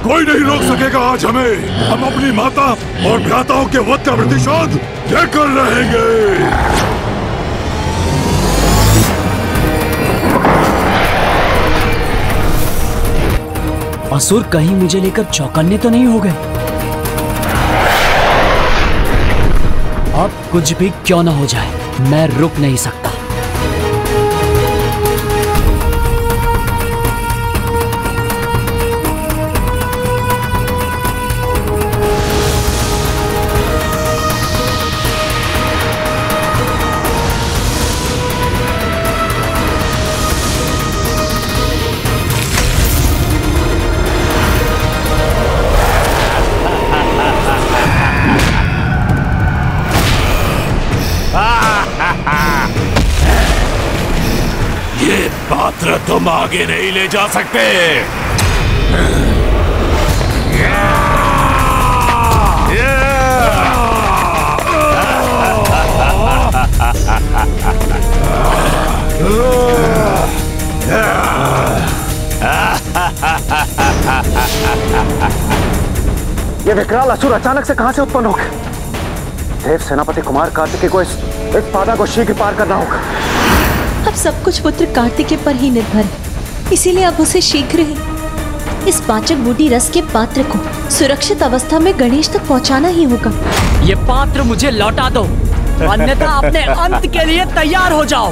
कोई नहीं रोक सकेगा आज हमें। हम अपनी माता और भ्राताओं के वध का प्रतिशोध लेकर रहेंगे। असुर कहीं मुझे लेकर चौकन्ने तो नहीं हो गए? अब कुछ भी क्यों ना हो जाए, मैं रुक नहीं सकता। ये पात्र तुम आगे नहीं ले जा सकते। ये विकराल असुर अचानक से कहां से उत्पन्न हो गए? देव सेनापति कुमार कार्तिकेय को इस बाधा को शीघ्र पार करना होगा। अब सब कुछ पुत्र कार्तिकेय पर ही निर्भर है, इसीलिए अब उसे शीघ्र ही इस पाचक बूटी रस के पात्र को सुरक्षित अवस्था में गणेश तक पहुंचाना ही होगा। ये पात्र मुझे लौटा दो, अन्यथा अपने अंत के लिए तैयार हो जाओ।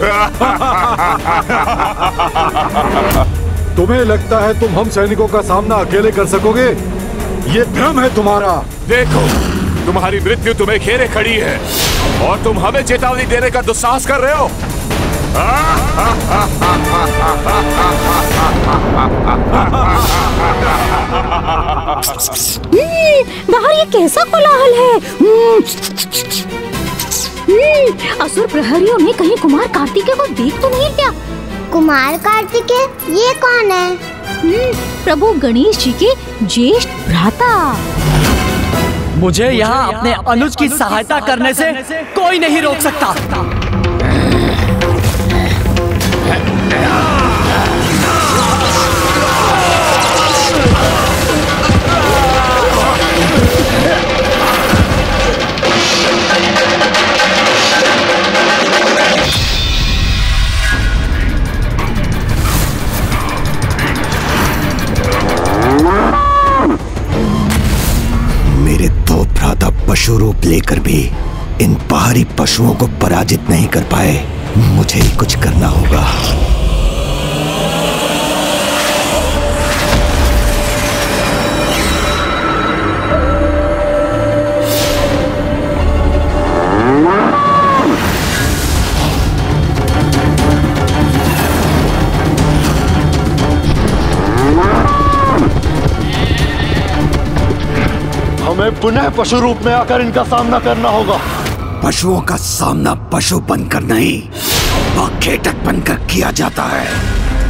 तुम्हें लगता है तुम हम सैनिकों का सामना अकेले कर सकोगे? ये भ्रम है तुम्हारा। देखो, तुम्हारी मृत्यु तुम्हें घेरे खड़ी है और तुम हमें चेतावनी देने का दुस्साहस कर रहे हो। बाहर ये कैसा कोलाहल है? असुर प्रहरियों में कहीं कुमार कार्तिकेय को देख तो नहीं क्या? कुमार कार्तिकेय ये कौन है? प्रभु गणेश जी के ज्येष्ठ भ्राता। मुझे यहाँ अपने अनुज की सहायता करने से कोई नहीं रोक सकता। मेरे दो भ्राता पशु रूप लेकर भी इन बाहरी पशुओं को पराजित नहीं कर पाए। मुझे ही कुछ करना होगा। हमें पुनः पशु रूप में आकर इनका सामना करना होगा। पशुओं का सामना पशु बनकर नहीं, बाखेटक बनकर किया जाता है।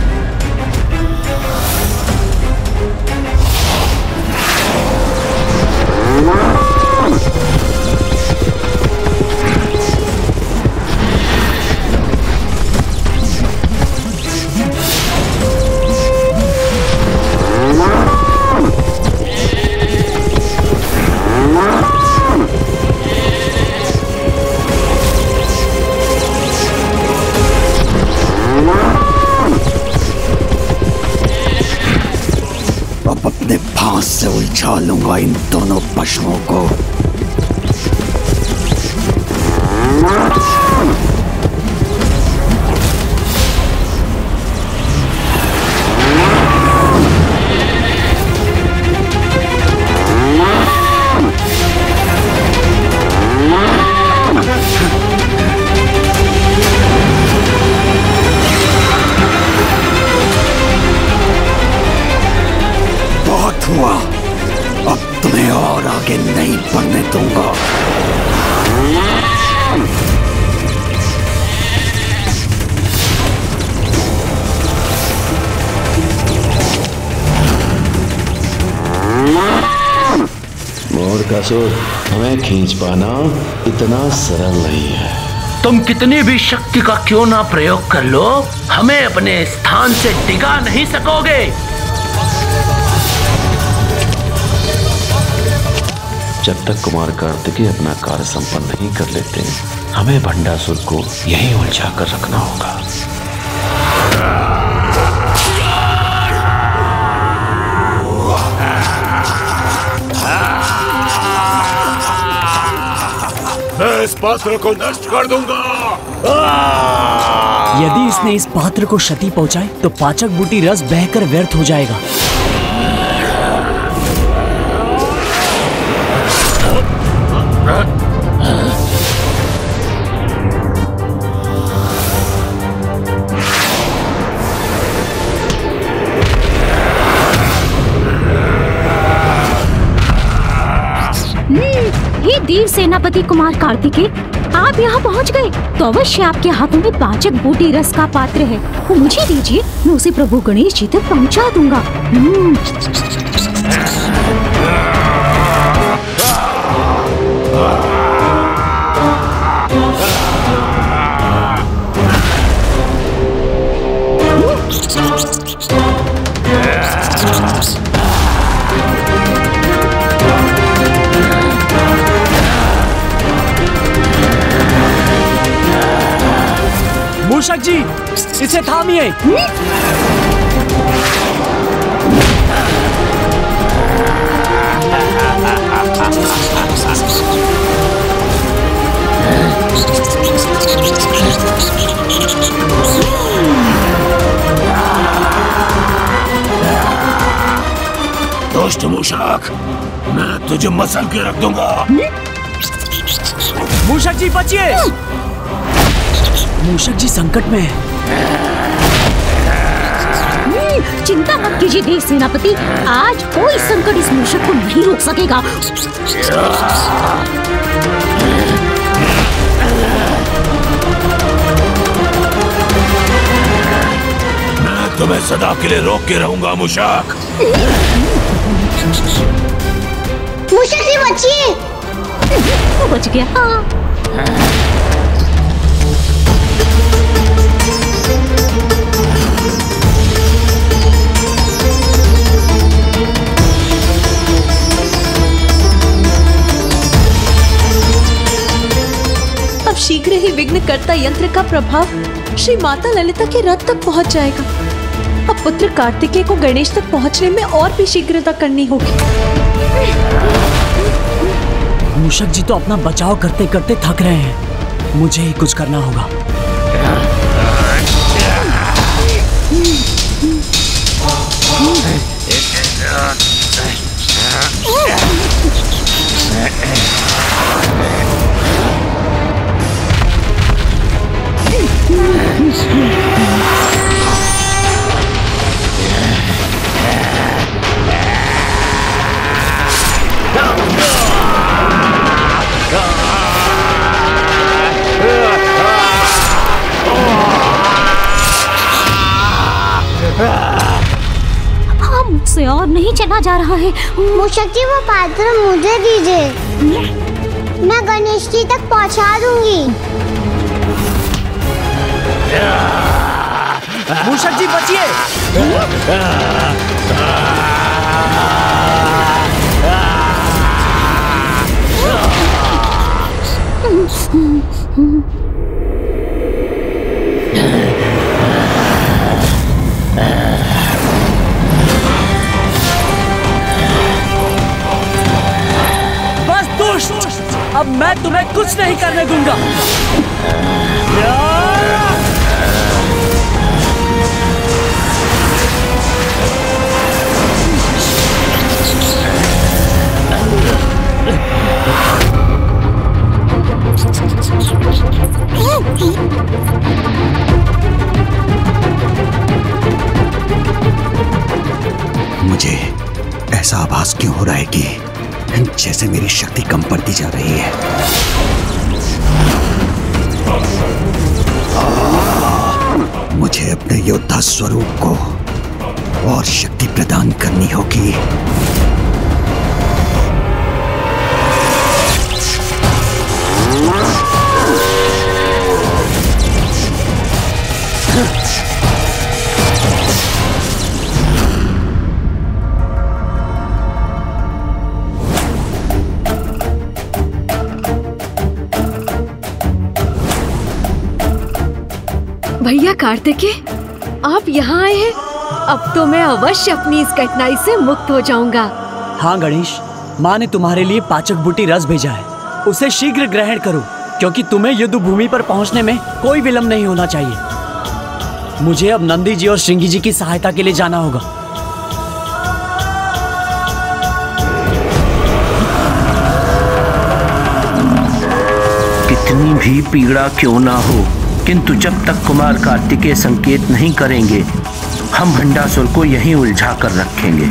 अपने फांस से उलझा लूंगा इन दोनों पशुओं को। हुआ, अब तुम्हें और आगे नहीं बढ़ने दूंगा। मोरकासुर, हमें खींच पाना इतना सरल नहीं है। तुम कितनी भी शक्ति का क्यों ना प्रयोग कर लो, हमें अपने स्थान से डिगा नहीं सकोगे। जब तक कुमार कार्तिकेय अपना कार्य संपन्न नहीं कर लेते, हमें भंडासुर को यहीं उलझा कर रखना होगा। मैं इस पात्र को नष्ट कर दूंगा। यदि इसने इस पात्र को क्षति पहुंचाई तो पाचक बूटी रस बहकर व्यर्थ हो जाएगा। हे देव सेनापति कुमार कार्तिकेय, आप यहाँ पहुँच गए तो अवश्य आपके हाथों में पाचक बूटी रस का पात्र है, वो मुझे दीजिए, मैं उसे प्रभु गणेश जी तक पहुँचा दूंगा। मूषक जी, इसे थामिए। दुष्ट मूषक, मैं तुझे मसल के रख दूंगा। मूषक जी बचिए। मूषक जी संकट में है। चिंता मत कीजिए देव सेनापति, आज कोई संकट इस मूषक को नहीं रोक सकेगा। मैं तुम्हें सदा के लिए रोक के रहूंगा मूषक। मूषक जी बचिए। वो बच गया। अब शीघ्र ही विघ्नकर्ता यंत्र का प्रभाव श्री माता ललिता के रथ तक पहुंच जाएगा। अब पुत्र कार्तिकेय को गणेश तक पहुंचने में और भी शीघ्रता करनी होगी। मूषक जी तो अपना बचाव करते करते थक रहे हैं, मुझे ही कुछ करना होगा। मुझसे और नहीं चला जा रहा है। मूषक जी वो पात्र मुझे दीजिए, मैं गणेश जी तक पहुंचा दूंगी। मूषक जी बचिए। बस दुष्ट, अब मैं तुम्हें कुछ नहीं करने दूंगा। मुझे ऐसा आभास क्यों हो रहा है कि जैसे मेरी शक्ति कम पड़ती जा रही है। मुझे अपने योद्धा स्वरूप को और शक्ति प्रदान करनी होगी। भैया कार्तिकेय, आप यहाँ आए हैं। अब तो मैं अवश्य अपनी इस कठिनाई से मुक्त हो जाऊंगा। हाँ गणेश, माँ ने तुम्हारे लिए पाचक बूटी रस भेजा है, उसे शीघ्र ग्रहण करो, क्योंकि तुम्हें युद्ध भूमि पर पहुंचने में कोई विलंब नहीं होना चाहिए। मुझे अब नंदी जी और श्रृंगी जी की सहायता के लिए जाना होगा। कितनी भी पीड़ा क्यों ना हो, किंतु जब तक कुमार कार्तिकेय संकेत नहीं करेंगे, हम भंडासुर को यहीं उलझा कर रखेंगे।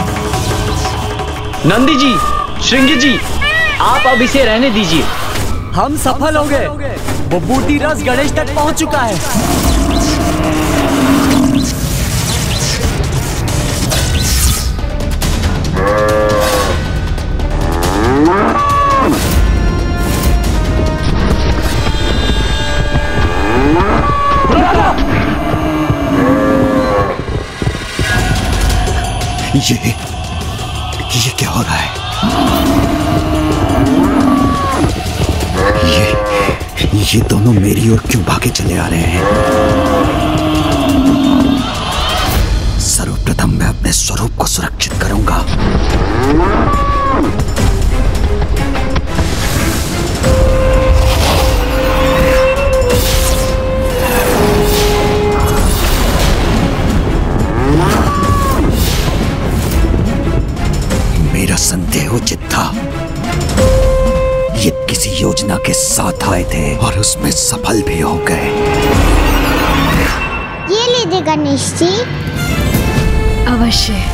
नंदी जी, श्रृंगी जी, आप अब इसे रहने दीजिए। हम सफल हो गए। वो बूटी रस गणेश तक पहुंच चुका है। ये क्या हो रहा है? ये दोनों मेरी ओर क्यों भागे चले आ रहे हैं? सर्वप्रथम मैं अपने स्वरूप को सुरक्षित करूंगा। मेरा संदेह उचित था। ये किसी योजना के साथ आए थे और उसमें सफल भी हो गए। ये लीजिए गणेश जी। अवश्य।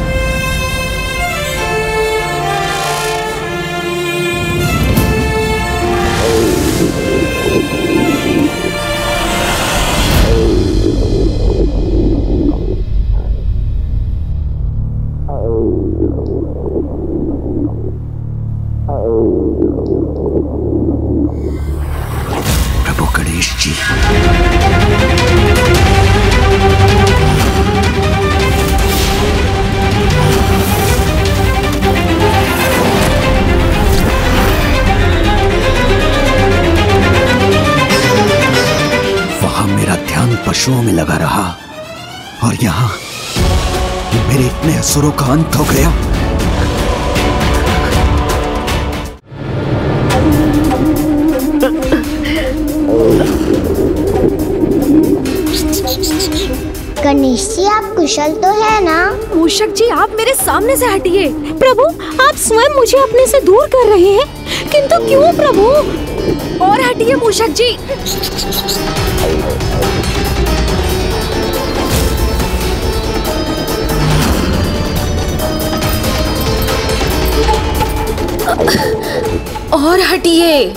प्रभु गणेश जी, वहां मेरा ध्यान पशुओं में लगा रहा और यहाँ मेरे इतने असुरों का अंत हो गया। गणेश जी, आप कुशल तो है ना? मूषक जी, आप मेरे सामने से हटिए। प्रभु, आप स्वयं मुझे अपने से दूर कर रहे हैं, किंतु क्यों प्रभु? और हटिए मूषक जी। और हटिए।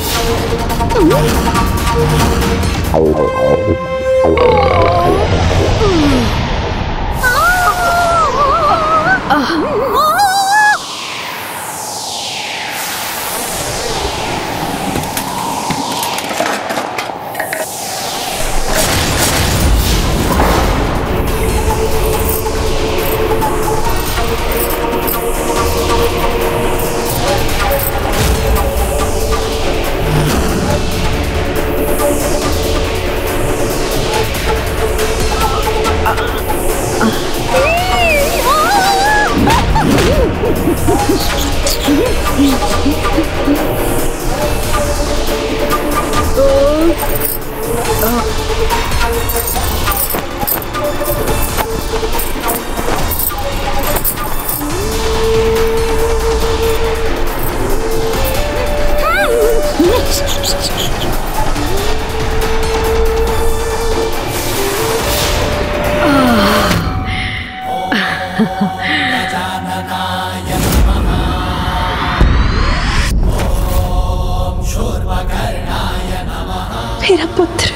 मेरा पुत्र।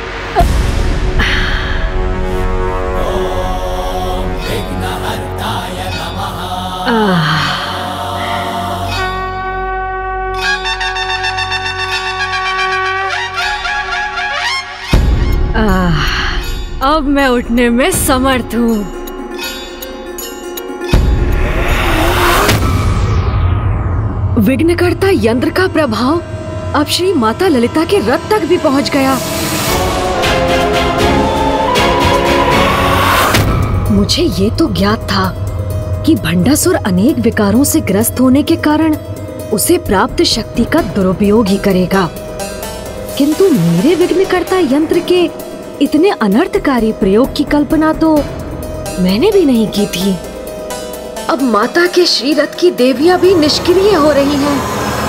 अब मैं उठने में समर्थ हूँ। विघ्नकर्ता यंत्र का प्रभाव अब श्री माता ललिता के रथ तक भी पहुंच गया। मुझे ये तो ज्ञात था कि भंडासुर अनेक विकारों से ग्रस्त होने के कारण उसे प्राप्त शक्ति का दुरुपयोग ही करेगा, किंतु मेरे विघ्नकर्ता यंत्र के इतने अनर्थकारी प्रयोग की कल्पना तो मैंने भी नहीं की थी। अब माता के श्रीरथ की देवियां भी निष्क्रिय हो रही हैं।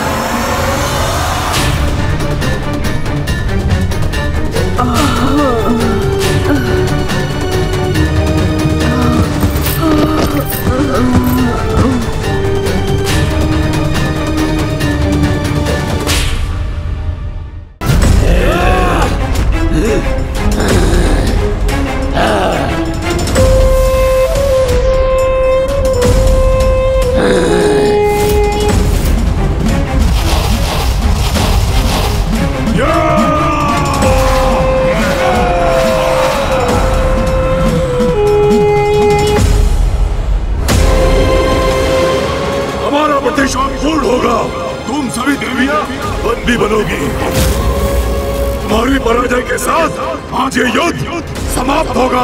तुम्हारी पराजय के साथ आज ये युद्ध समाप्त होगा।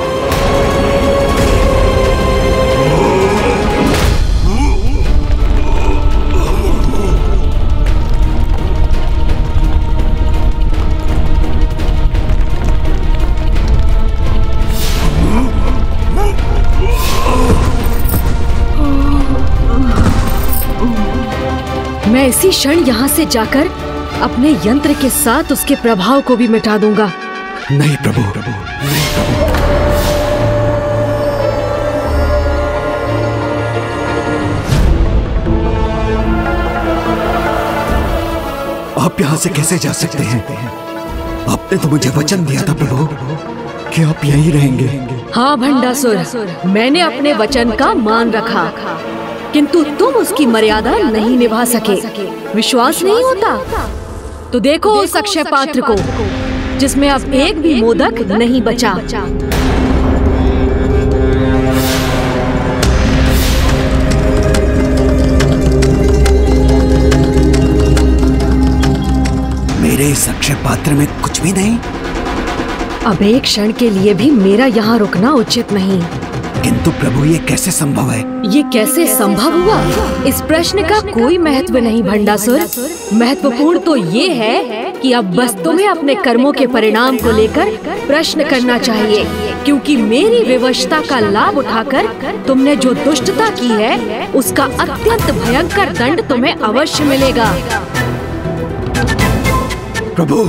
मैं इसी क्षण यहाँ से जाकर अपने यंत्र के साथ उसके प्रभाव को भी मिटा दूंगा। नहीं प्रभु, नहीं प्रभु। आप यहाँ से कैसे जा सकते हैं? आपने तो मुझे वचन दिया था प्रभु कि आप यहीं रहेंगे। हाँ भंडासुर, मैंने अपने वचन का मान रखा, किंतु तुम उसकी मर्यादा नहीं निभा सके। विश्वास नहीं होता तो देखो उस अक्षय पात्र को जिसमें अब एक भी मोदक नहीं बचा। मेरे इस अक्षय पात्र में कुछ भी नहीं। अब एक क्षण के लिए भी मेरा यहाँ रुकना उचित नहीं। किंतु प्रभु ये कैसे संभव है? ये कैसे संभव हुआ? इस प्रश्न का कोई महत्व नहीं भंडासुर। महत्वपूर्ण तो ये है कि अब बस तुम्हें अपने कर्मों के परिणाम को लेकर प्रश्न करना चाहिए, क्योंकि मेरी विवशता का लाभ उठाकर तुमने जो दुष्टता की है उसका अत्यंत भयंकर दंड तुम्हें अवश्य मिलेगा। प्रभु,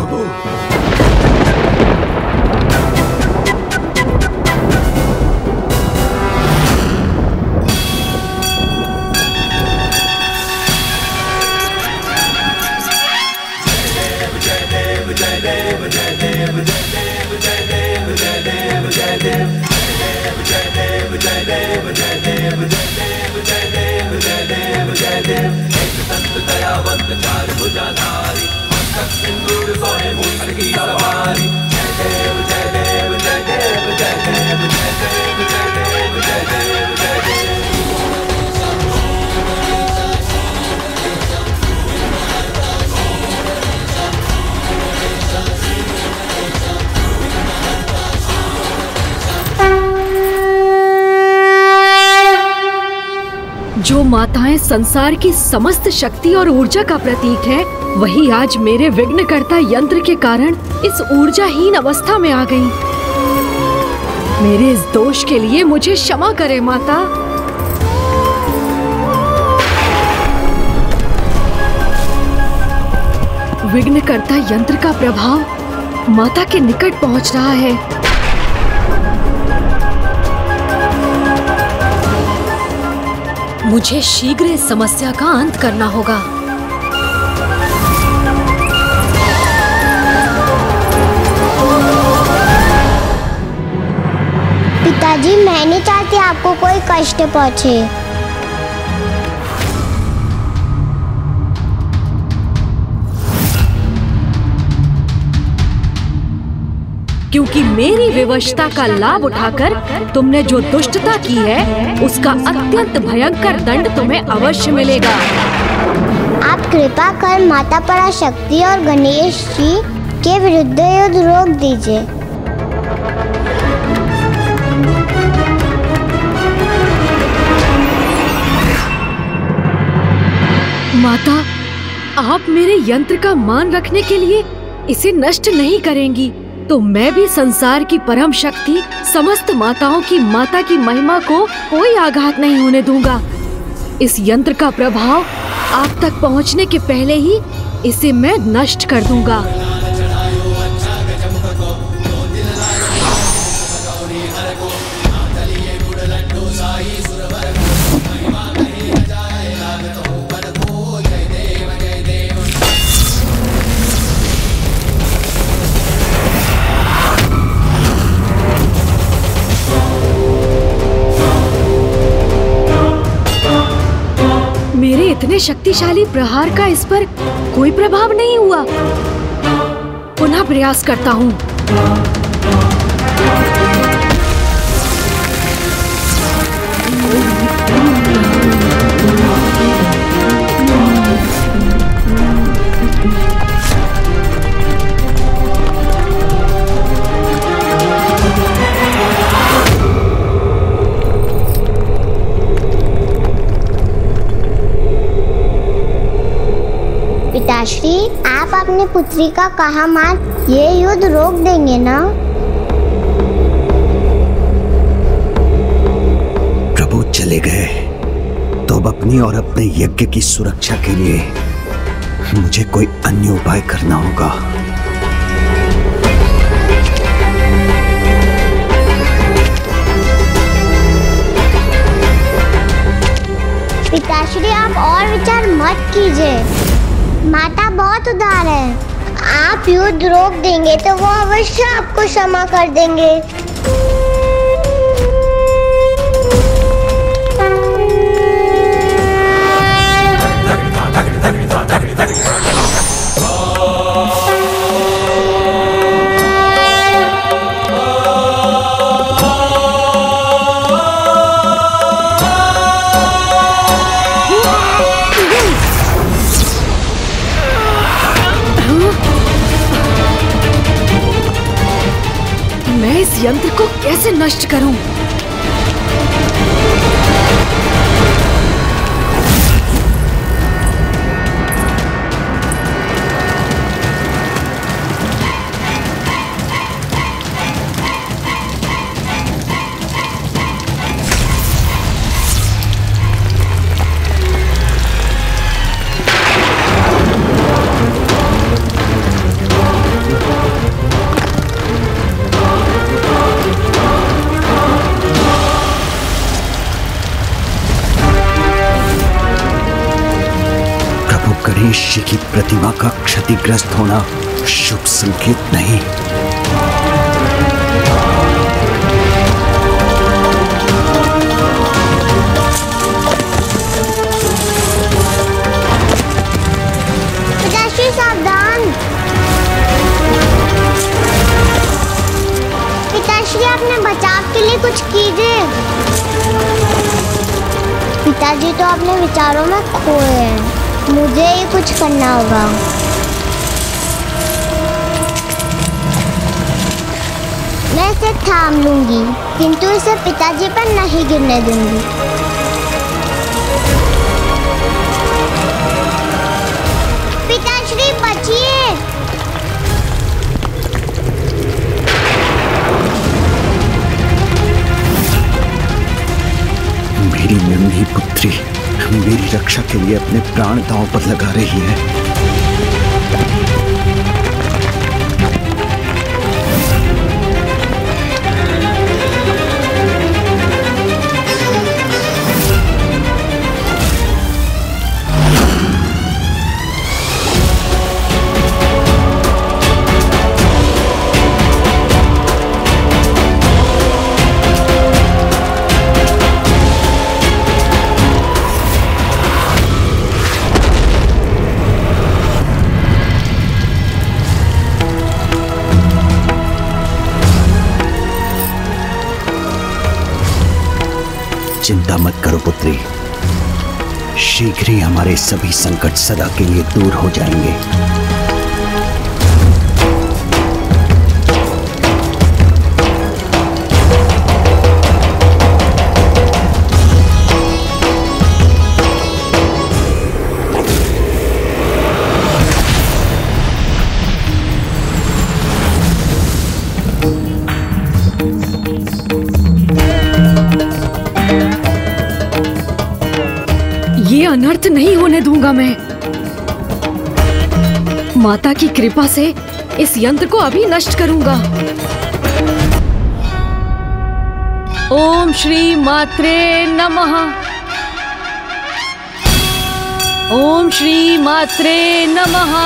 जो माताएं संसार की समस्त शक्ति और ऊर्जा का प्रतीक है, वही आज मेरे विघ्नकर्ता यंत्र के कारण इस ऊर्जाहीन अवस्था में आ गई। मेरे इस दोष के लिए मुझे क्षमा करे माता। विघ्नकर्ता यंत्र का प्रभाव माता के निकट पहुंच रहा है। मुझे शीघ्र इस समस्या का अंत करना होगा। पिताजी, मैं नहीं चाहती आपको कोई कष्ट पहुंचे। क्योंकि मेरी विवशता का लाभ उठाकर तुमने जो दुष्टता की है उसका अत्यंत भयंकर दंड तुम्हें अवश्य मिलेगा। आप कृपा कर माता पराशक्ति और गणेश जी के विरुद्ध युद्ध रोक दीजिए। माता, आप मेरे यंत्र का मान रखने के लिए इसे नष्ट नहीं करेंगी तो मैं भी संसार की परम शक्ति समस्त माताओं की माता की महिमा को कोई आघात नहीं होने दूंगा। इस यंत्र का प्रभाव आप तक पहुंचने के पहले ही इसे मैं नष्ट कर दूंगा। मेरे इतने शक्तिशाली प्रहार का इस पर कोई प्रभाव नहीं हुआ। पुनः प्रयास करता हूँ। पिताश्री, आप अपनी पुत्री का कहा मान ये युद्ध रोक देंगे ना? प्रभु चले गए तो अब अपनी और अपने यज्ञ की सुरक्षा के लिए मुझे कोई अन्य उपाय करना होगा। पिताश्री, आप और विचार मत कीजिए। माता बहुत उदार है। आप युद्ध रोक देंगे तो वो अवश्य आपको क्षमा कर देंगे। मैं इस यंत्र को कैसे नष्ट करूं? गणेश जी की प्रतिमा का क्षतिग्रस्त होना शुभ संकेत नहीं। पिताश्री सावधान। पिताश्री, अपने बचाव के लिए कुछ कीजिए। पिताजी तो अपने विचारों में खोए हैं। मुझे ही कुछ करना होगा। मैं इसे थाम लूंगी, किंतु इसे पिताजी पर नहीं गिरने दूंगी। पिताश्री, बचिए। मेरी नन्ही पुत्री मेरी रक्षा के लिए अपने प्राण दांव पर लगा रही है। चिंता मत करो पुत्री, शीघ्र ही हमारे सभी संकट सदा के लिए दूर हो जाएंगे। ये अनर्थ नहीं होने दूंगा मैं। माता की कृपा से इस यंत्र को अभी नष्ट करूंगा। ओम श्री मात्रे नमः। ओम श्री मात्रे नमः।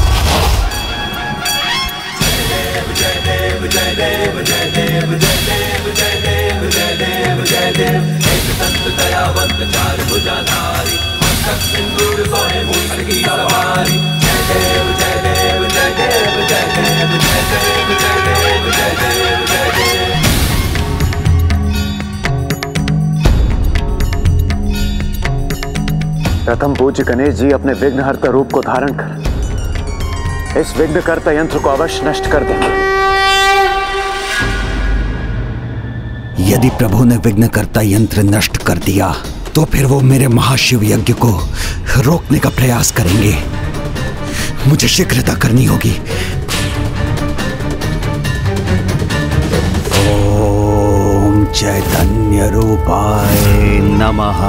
प्रथम पूज्य गणेश जी अपने विघ्नहर्ता रूप को धारण कर इस विघ्नकर्ता यंत्र को अवश्य नष्ट कर देंगे। यदि प्रभु ने विघ्नकर्ता यंत्र नष्ट कर दिया तो फिर वो मेरे महाशिव यज्ञ को रोकने का प्रयास करेंगे। मुझे शीघ्रता करनी होगी। ओम चैतन्य रूपाय नमः।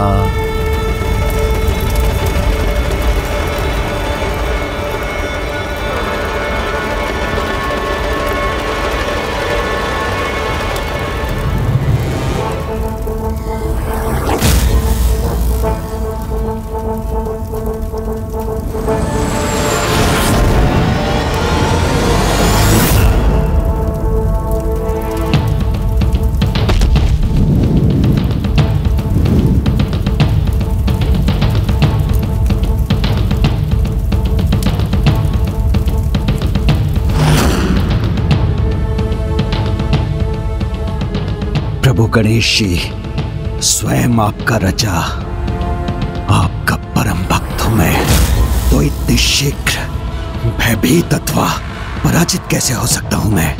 प्रभु गणेश जी, स्वयं आपका रचा, आपका परम भक्त हूं मैं, तो इतनी शीघ्र भयभीत अथवा पराजित कैसे हो सकता हूं मैं?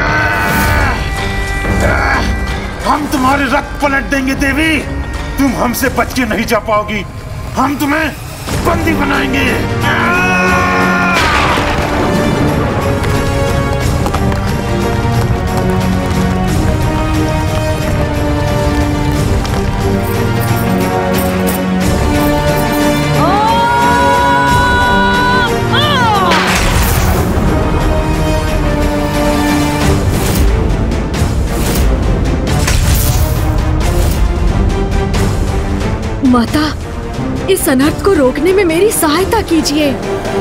हम तुम्हारे रथ पलट देंगे देवी। तुम हमसे बच के नहीं जा पाओगी। हम तुम्हें बंदी बनाएंगे। माता, इस अनर्थ को रोकने में मेरी सहायता कीजिए।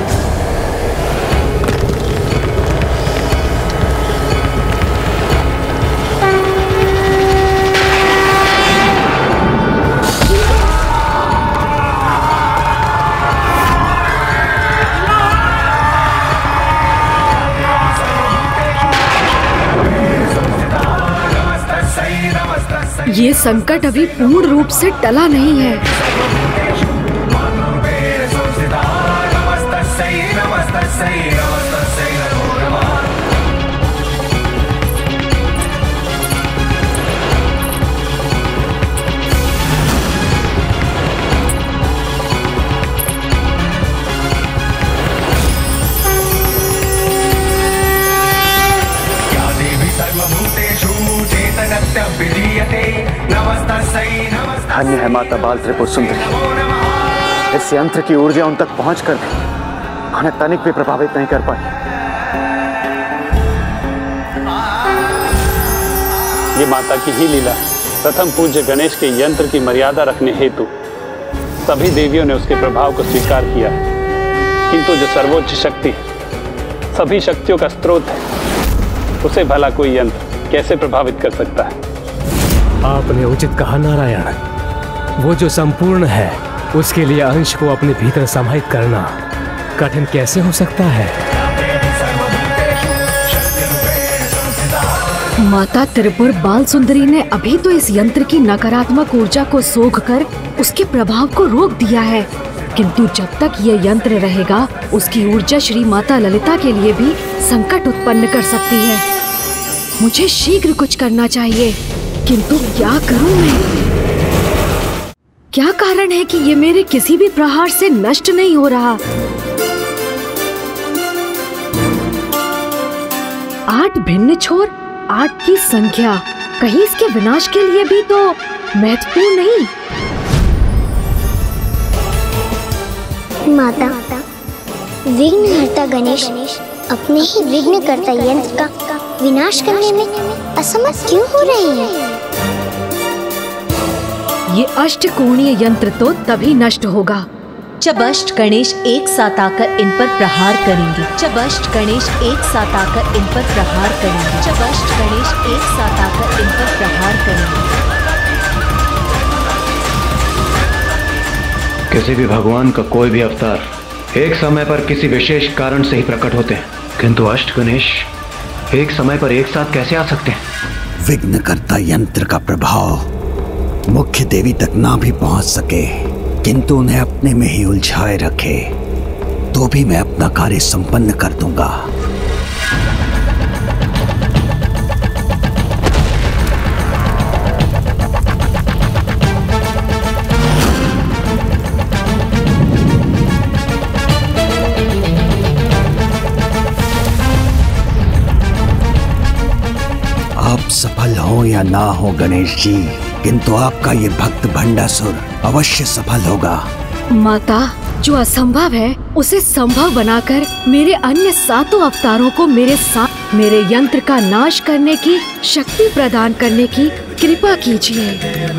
ये संकट अभी पूर्ण रूप से टला नहीं है। धन्य है माता बाल त्रिपुर सुंदरी। इस यंत्र की ऊर्जा उन तक पहुंचकर भी उन्हें तनिक भी प्रभावित नहीं कर पाई। ये माता की ही लीला है। प्रथम पूज्य गणेश के यंत्र की मर्यादा रखने हेतु सभी देवियों ने उसके प्रभाव को स्वीकार किया, किंतु जो सर्वोच्च शक्ति है, सभी शक्तियों का स्रोत है, उसे भला कोई यंत्र कैसे प्रभावित कर सकता है? आपने उचित कहा नारायण। वो जो संपूर्ण है उसके लिए अंश को अपने भीतर समाहित करना कठिन कैसे हो सकता है? माता त्रिपुर बाल सुंदरी ने अभी तो इस यंत्र की नकारात्मक ऊर्जा को सोखकर उसके प्रभाव को रोक दिया है, किंतु जब तक ये यंत्र रहेगा उसकी ऊर्जा श्री माता ललिता के लिए भी संकट उत्पन्न कर सकती है। मुझे शीघ्र कुछ करना चाहिए, किंतु क्या करूं मैं? क्या कारण है कि ये मेरे किसी भी प्रहार से नष्ट नहीं हो रहा? 8 भिन्न छोर, 8 की संख्या कहीं इसके विनाश के लिए भी तो महत्वपूर्ण नहीं। माता, विघ्नहर्ता गणेश अपने ही विघ्नकर्ता यंत्र का विनाश करने में असमर्थ क्यों हो रहे हैं? ये अष्टकोणीय यंत्र तो तभी नष्ट होगा जब अष्ट गणेश एक साथ आकर इन पर प्रहार करेंगे। जब अष्ट गणेश एक साथ आकर इन पर प्रहार करेंगे। जब अष्ट गणेश एक साथ आकर इन पर प्रहार करेंगे। किसी भी भगवान का कोई भी अवतार एक समय पर किसी विशेष कारण से ही प्रकट होते हैं, किंतु अष्ट गणेश एक समय पर एक साथ कैसे आ सकते हैं? विघ्नकर्ता यंत्र का प्रभाव मुख्य देवी तक ना भी पहुंच सके, किंतु उन्हें अपने में ही उलझाए रखे, तो भी मैं अपना कार्य संपन्न कर दूंगा। आप सफल हो या ना हो गणेश जी, किंतु आपका ये भक्त भंडासुर अवश्य सफल होगा। माता, जो असंभव है उसे संभव बनाकर मेरे अन्य 7 अवतारों को मेरे साथ मेरे यंत्र का नाश करने की शक्ति प्रदान करने की कृपा कीजिए।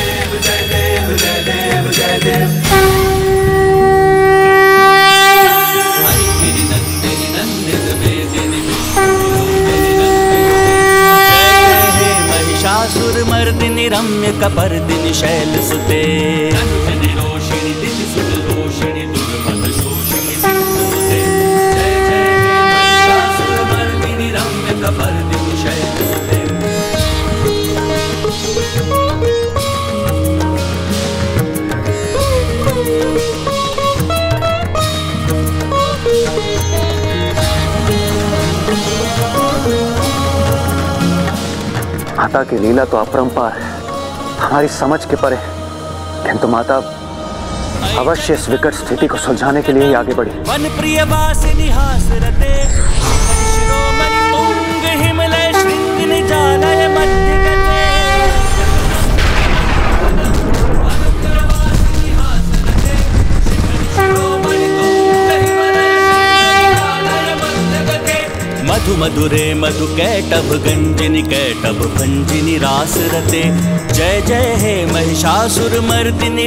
महिषासुर मर्दिनि रम्य कपर्दिनि शैल सुते, माता की लीला तो अपरंपार है, हमारी समझ के परे, किंतु माता अवश्य इस विकट स्थिति को सुलझाने के लिए ही आगे बढ़ी। वन प्रिय वासिनि हासरते, शिरोमणि तुंग हिमलय श्रृंग निजालय मध्य गते। मधु मधुरे मधु कैटभ गंजिनी कैटभ भंजिनी रास रते। जय जय हे महिषासुर मर्दिनि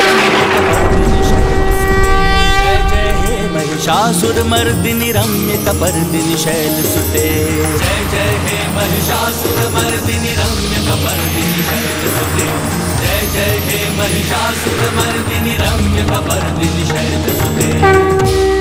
जय जय हे महिषासुर मर्दिनि रम्य कपर्दिनि शैल सुते। जय जय हे महिषासुर मर्दिनि रम्य कपर्दिनि शैल सुते। जय जय हे महिषासुर मर्दिनि रम्य कपर्दिनि शैल सुते।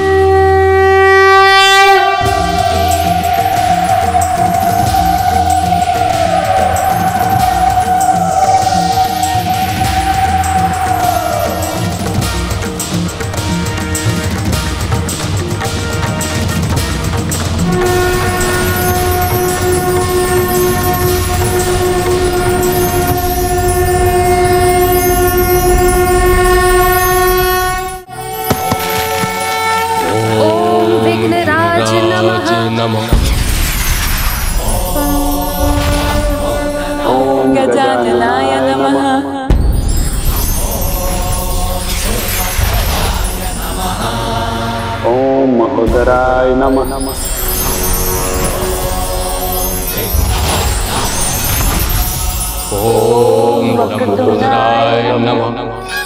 ओम गजाननाय नमः। ओम महोदराय नमः। ओम वक्रतुंडाय नमः।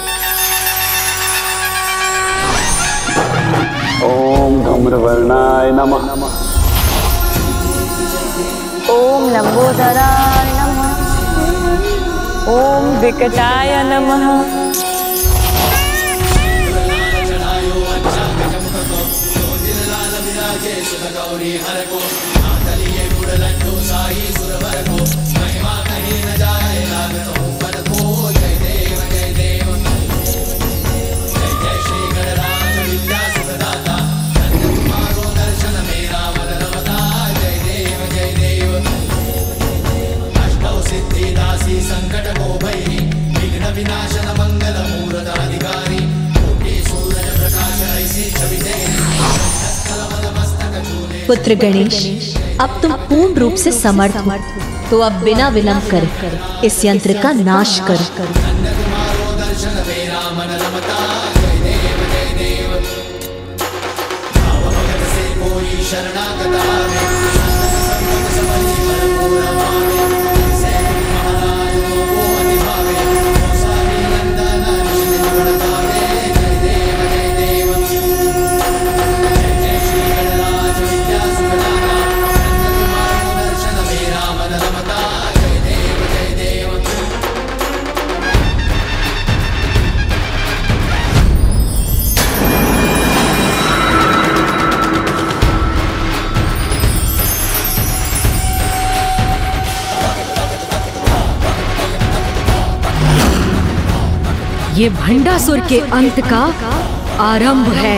ओम धूम्रवर्णाय नमः। ओम लंबोदराय नमः। ओम विकटाय नमः। पुत्र गणेश, अब तुम पूर्ण रूप से समर्थ हो, तो अब बिना विलंब करे इस यंत्र का नाश करो। ये भंडासुर के अंत का आरंभ है।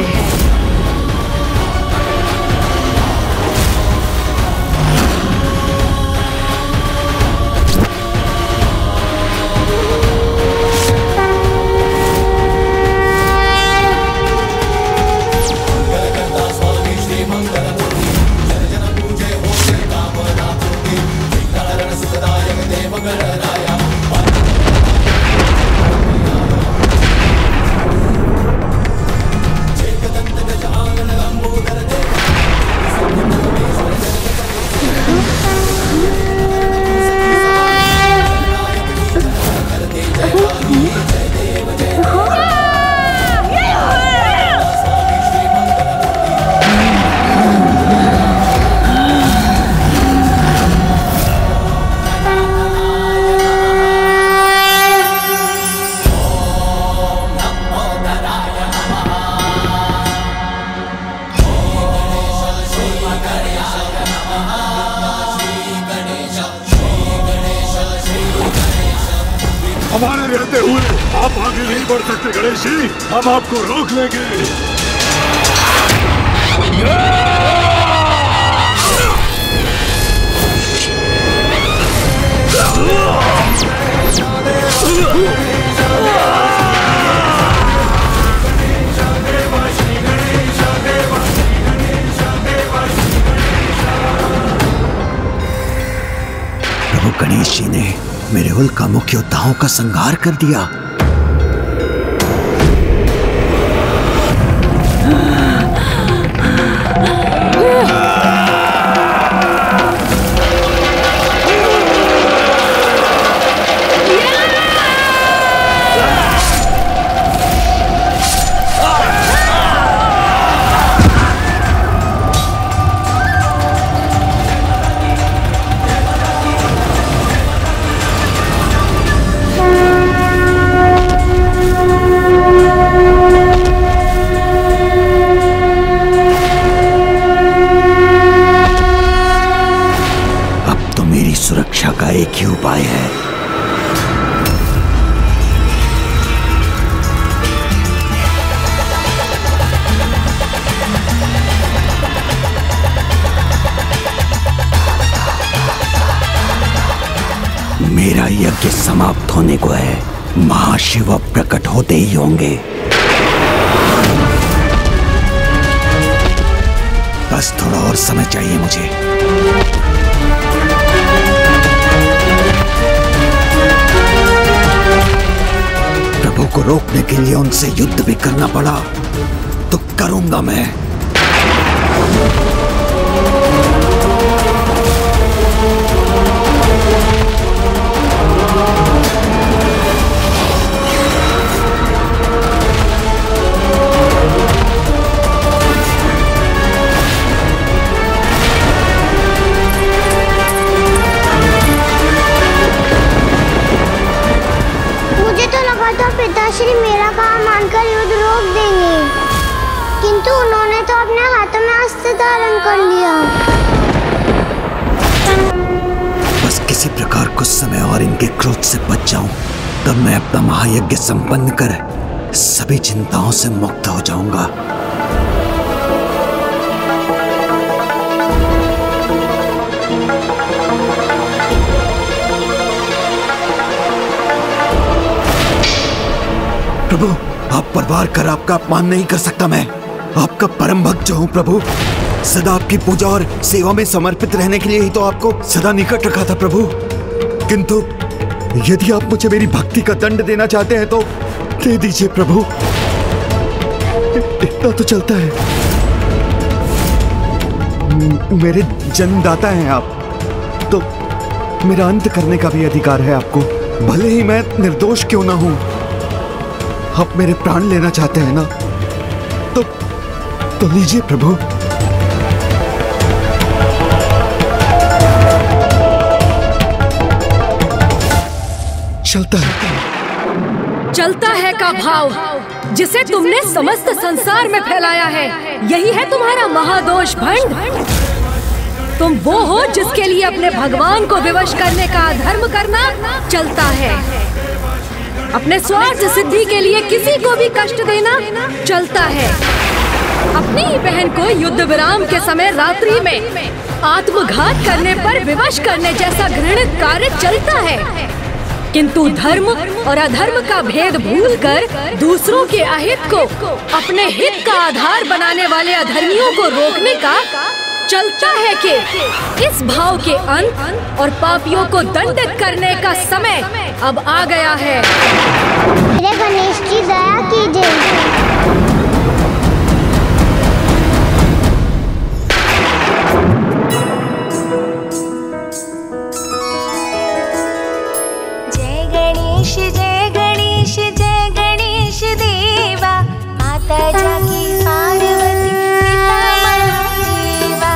हमारे रहते हुए आप आगे नहीं बढ़ सकते गणेश जी, हम आपको रोक लेंगे। प्रभु गणेश जी ने मेरे उल्का मुख्य योद्धाओं का संहार कर दिया। सुरक्षा का एक ही उपाय है। मेरा यज्ञ समाप्त होने को है, महाशिव अब प्रकट होते ही होंगे। बस थोड़ा और समय चाहिए मुझे। प्रभु को रोकने के लिए उनसे युद्ध भी करना पड़ा तो करूंगा मैं। पिताश्री मेरा कहा मानकर युद्ध रोक देंगे, किंतु उन्होंने तो अपने हाथों में अस्त्र धारण कर लिया। बस किसी प्रकार कुछ समय और इनके क्रोध से बच जाऊं, तब मैं अपना महायज्ञ संपन्न कर सभी चिंताओं से मुक्त हो जाऊंगा। प्रभु, आप परवार कर आपका अपमान नहीं कर सकता मैं। आपका परम भक्त जो हूँ प्रभु, सदा आपकी पूजा और सेवा में समर्पित रहने के लिए ही तो आपको सदा निकट रखा था प्रभु। किंतु यदि आप मुझे मेरी भक्ति का दंड देना चाहते हैं तो दे दीजिए प्रभु, इतना तो चलता है। मेरे जन्मदाता हैं आप, तो मेरा अंत करने का भी अधिकार है आपको, भले ही मैं निर्दोष क्यों ना हूं। आप मेरे प्राण लेना चाहते हैं ना, तो लीजिए प्रभु। चलता है का भाव जिसे तुमने समस्त संसार में फैलाया है, यही है तुम्हारा महादोष भंड। तुम वो हो जिसके लिए अपने भगवान को विवश करने का अधर्म करना चलता है। अपने स्वार्थ सिद्धि के लिए किसी को भी कष्ट देना चलता है। अपनी ही बहन को युद्ध विराम के समय रात्रि में आत्मघात करने पर विवश करने जैसा घृणित कार्य चलता है, किंतु धर्म और अधर्म का भेद भूलकर दूसरों के अहित को अपने हित का आधार बनाने वाले अधर्मियों को रोकने का चलता है कि इस भाव के अंत और पापियों को दंडित करने का समय अब आ गया है। मेरे गणेश जी दया कीजिए। जय गणेश जय गणेश देवा, माता जाकी पार्वती पिता महादेवा।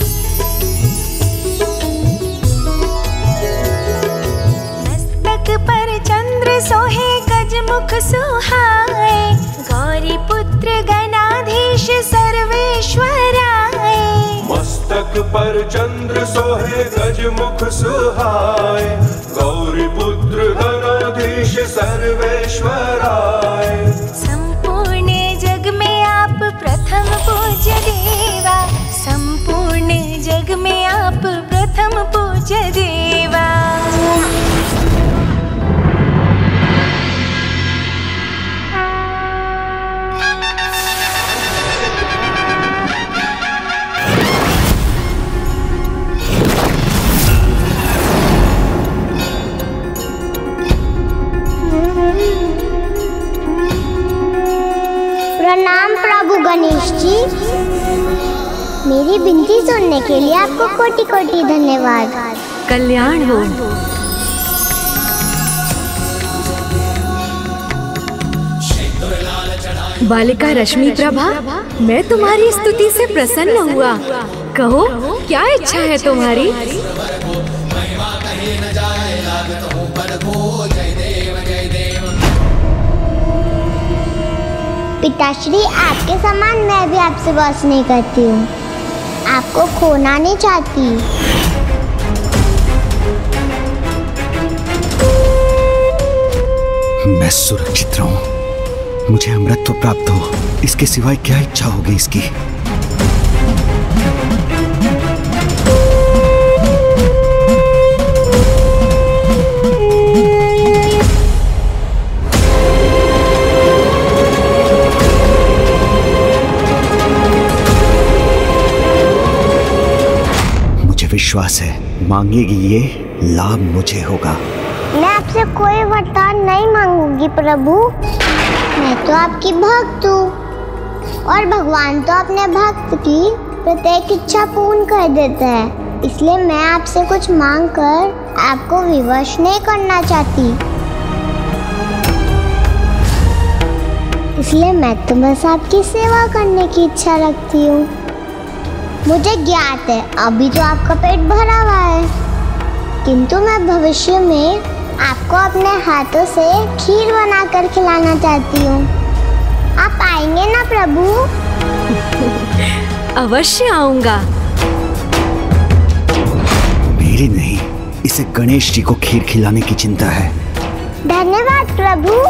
मस्तक पर चंद्र सोहे गजमुख सुहाए, गौरी पुत्र गणाधीश सर्वेश्वराय। मस्तक पर चंद्र सोहे गजमुख सुहाए, गौरी पुत्र गणाधीश सर्वेश्वराय। संपूर्ण जग में आप प्रथम पूज्य देवा, संपूर्ण जग में आप प्रथम पूज्य देवा। प्रणाम प्रभु गणेश जी, मेरी विनती सुनने के लिए आपको कोटि कोटि धन्यवाद। कल्याण हो। बालिका रश्मि प्रभा, मैं तुम्हारी स्तुति से प्रसन्न हुआ। कहो क्या इच्छा है तुम्हारी? पिताश्री, आपके समान मैं भी आपसे बस नहीं करती हूँ, आपको खोना नहीं चाहती। मैं सुरक्षित रहूं, मुझे अमृतत्व प्राप्त हो, इसके सिवाय क्या इच्छा होगी इसकी? विश्वास है मांगेगी ये लाभ मुझे होगा। मैं आपसे कोई वरदान नहीं मांगूंगी प्रभु, मैं तो आपकी भक्त हूँ और भगवान तो अपने भक्त की प्रत्येक इच्छा पूर्ण कर देता है, इसलिए मैं आपसे कुछ मांग कर आपको विवश नहीं करना चाहती। इसलिए मैं तो बस आपकी सेवा करने की इच्छा रखती हूँ। मुझे ज्ञात है अभी तो आपका पेट भरा हुआ है, किंतु मैं भविष्य में आपको अपने हाथों से खीर बनाकर खिलाना चाहती हूँ। आप आएंगे ना प्रभु? अवश्य आऊंगा। मेरी नहीं, इसे गणेश जी को खीर खिलाने की चिंता है। धन्यवाद प्रभु।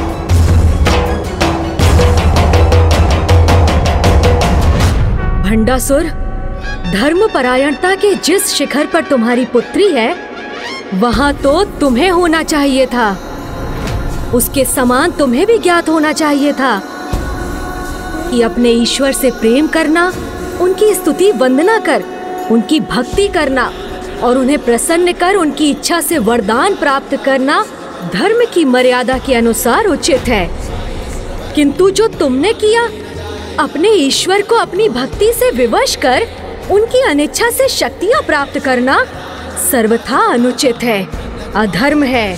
भंडासुर, धर्म परायणता के जिस शिखर पर तुम्हारी पुत्री है, वहां तो तुम्हें होना चाहिए था। उसके समान तुम्हें भी ज्ञात होना चाहिए था कि अपने ईश्वर से प्रेम करना, उनकी स्तुति वंदना कर, उनकी भक्ति करना और उन्हें प्रसन्न कर उनकी इच्छा से वरदान प्राप्त करना धर्म की मर्यादा के अनुसार उचित है। किंतु जो तुमने किया, अपने ईश्वर को अपनी भक्ति से विवश कर उनकी अनिच्छा से शक्तियां प्राप्त करना सर्वथा अनुचित है, अधर्म है।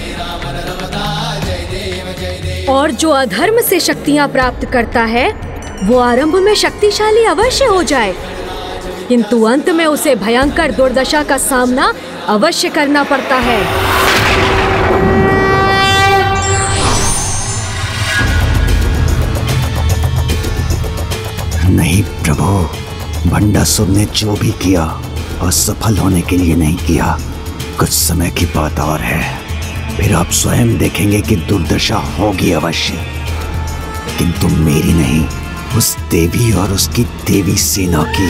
और जो अधर्म से शक्तियां प्राप्त करता है वो आरंभ में शक्तिशाली अवश्य हो जाए, किंतु अंत में उसे भयंकर दुर्दशा का सामना अवश्य करना पड़ता है। नहीं प्रभु, भंडासुर ने जो भी किया असफल होने के लिए नहीं किया, कुछ समय की बात और है। फिर आप स्वयं देखेंगे कि दुर्दशा होगी अवश्य, किंतु मेरी नहीं, उस देवी और उसकी देवी सेना की।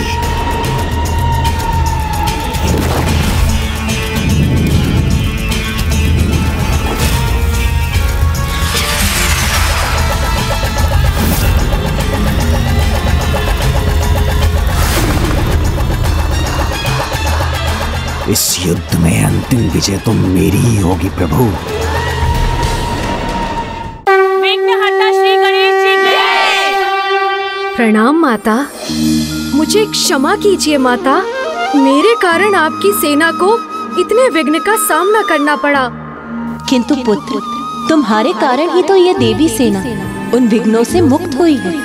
इस युद्ध में अंतिम विजय तो मेरी ही होगी प्रभु। विघ्नहर्ता श्री गणेश जी की प्रणाम माता। मुझे क्षमा कीजिए माता, मेरे कारण आपकी सेना को इतने विघ्न का सामना करना पड़ा। किंतु पुत्र, तुम्हारे कारण ही तो ये देवी सेना उन विघ्नों से मुक्त हुई है।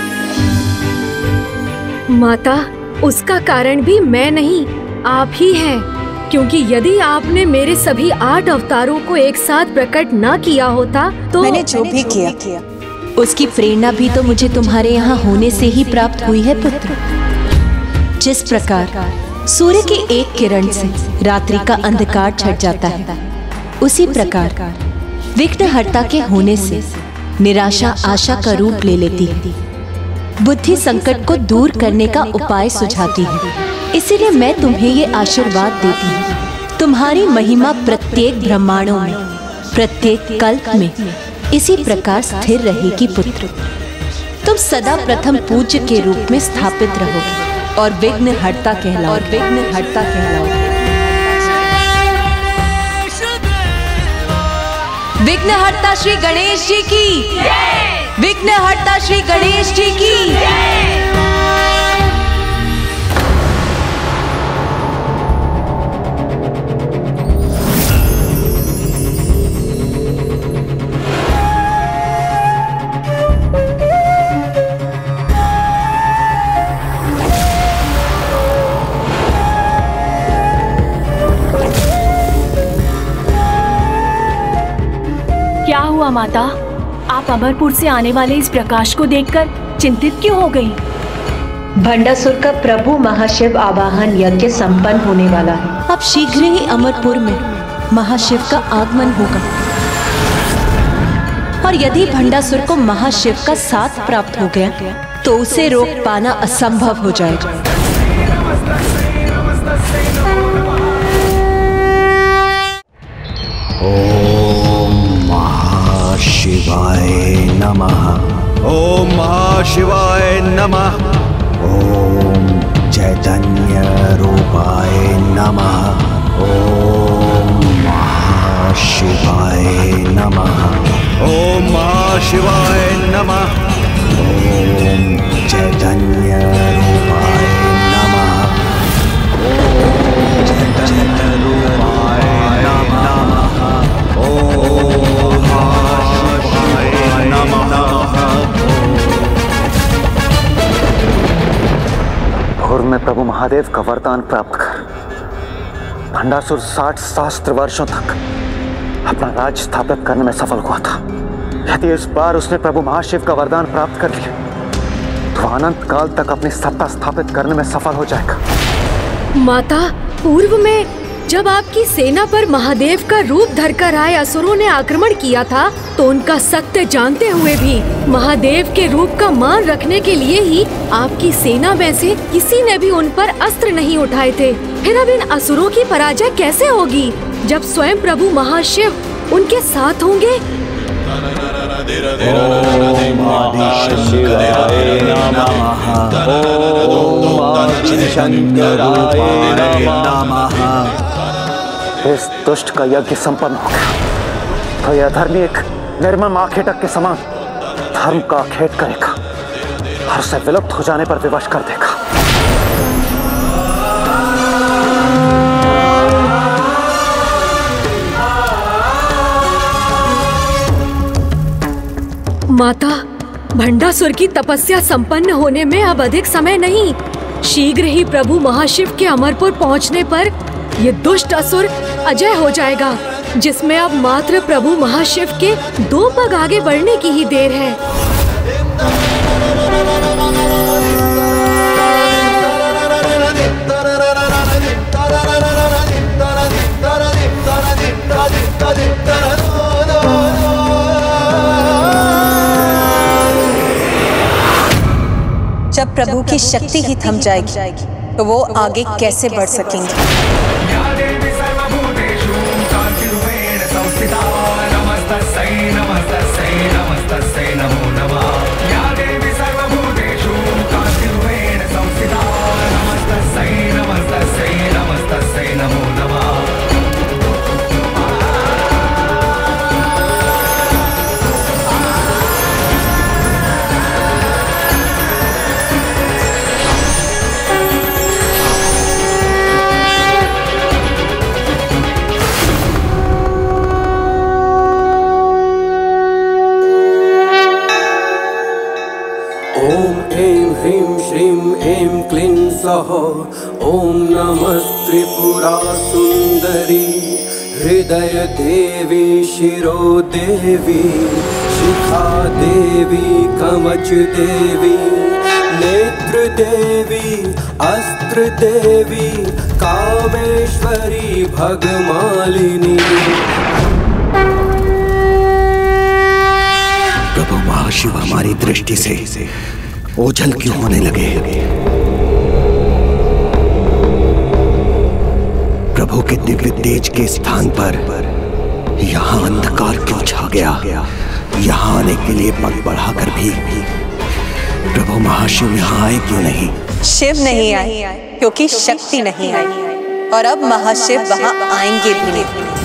माता, उसका कारण भी मैं नहीं, आप ही हैं, क्योंकि यदि आपने मेरे सभी 8 अवतारों को एक साथ प्रकट न किया होता तो मैंने जो भी किया उसकी प्रेरणा भी तो मुझे तुम्हारे यहाँ होने से ही प्राप्त हुई है पुत्र। जिस प्रकार सूर्य की एक किरण से रात्रि का अंधकार छट जाता है, उसी प्रकार विघ्नहर्ता के होने से निराशा आशा का रूप ले लेती है। बुद्धि संकट को दूर करने का उपाय सुझाती है। इसीलिए मैं तुम्हें ये आशीर्वाद देती हूँ, तुम्हारी महिमा प्रत्येक ब्रह्मांडों में, प्रत्येक कल्प में इसी प्रकार स्थिर रहेगी पुत्र। तुम सदा प्रथम पूज्य के रूप में स्थापित रहोगे और विघ्नहर्ता कहलाओगे। विघ्नहर्ता श्री गणेश जी की, विघ्नहर्ता श्री गणेश जी की। क्या हुआ माता, आप अमरपुर से आने वाले इस प्रकाश को देखकर चिंतित क्यों हो गई? भंडासुर का प्रभु महाशिव आवाहन यज्ञ संपन्न होने वाला है। अब शीघ्र ही अमरपुर में महाशिव का आगमन होगा, और यदि भंडासुर को महाशिव का साथ प्राप्त हो गया तो उसे रोक पाना असंभव हो जाएगा। शिवाय नमः। ओम महाशिवाय नमः। ओम चैतन्य रूपाय नमः। ओम महाशिवाय नमः। ओम महाशिवाय नमः। ओम चैतन्य रूपाय नमः। ओम चैतन्य रूपाय नमः। ओम और मैं प्रभु महादेव का वरदान प्राप्त कर भंडासुर 60 सहस्त्र वर्षों तक अपना राज स्थापित करने में सफल हुआ था। यदि इस बार उसने प्रभु महाशिव का वरदान प्राप्त कर लिया तो अनंत काल तक अपनी सत्ता स्थापित करने में सफल हो जाएगा। माता, पूर्व में जब आपकी सेना पर महादेव का रूप धरकर आए असुरों ने आक्रमण किया था तो उनका सत्य जानते हुए भी महादेव के रूप का मान रखने के लिए ही आपकी सेना में से किसी ने भी उन पर अस्त्र नहीं उठाए थे। फिर अब इन असुरों की पराजय कैसे होगी जब स्वयं प्रभु महाशिव उनके साथ होंगे? इस दुष्ट का यज्ञ संपन्न हो गया तो यह धर्मी एक निर्मम आखेटक के समान धर्म का आखेट करेगा और उसे विलुप्त हो जाने पर विवश कर देगा। माता, भंडासुर की तपस्या संपन्न होने में अब अधिक समय नहीं। शीघ्र ही प्रभु महाशिव के अमरपुर पहुंचने पर ये दुष्ट असुर अजय हो जाएगा, जिसमें अब मात्र प्रभु महाशिव के 2 पग आगे बढ़ने की ही देर है। da जब प्रभु की शक्ति ही थम जाएगी तो वो आगे कैसे बढ़ सकेंगे? ओम नमः त्रिपुरा सुंदरी हृदय देवी शिरो देवी शिखा देवी कवच देवी नेत्र देवी अस्त्र देवी कामेश्वरी भगमालिनी। प्रभु महाशिव हमारी दृष्टि से ओझल क्यों होने लगे? प्रभु के दिव्य तेज के स्थान पर यहाँ अंधकार क्यों छा गया? यहाँ आने के लिए पग बढ़ाकर भी प्रभु महाशिव यहाँ आए क्यों नहीं? शिव नहीं आए क्योंकि शक्ति नहीं आई, और अब महाशिव वहाँ आएंगे भी नहीं।